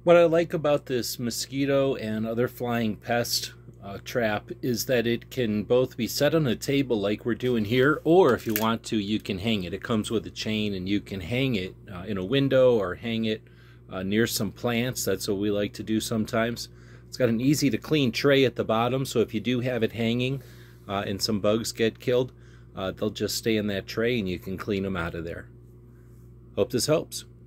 What I like about this mosquito and other flying pest trap is that it can both be set on a table like we're doing here, or if you want to, you can hang it. It comes with a chain and you can hang it in a window or hang it near some plants. That's what we like to do sometimes. It's got an easy to clean tray at the bottom, so if you do have it hanging and some bugs get killed, they'll just stay in that tray and you can clean them out of there. Hope this helps.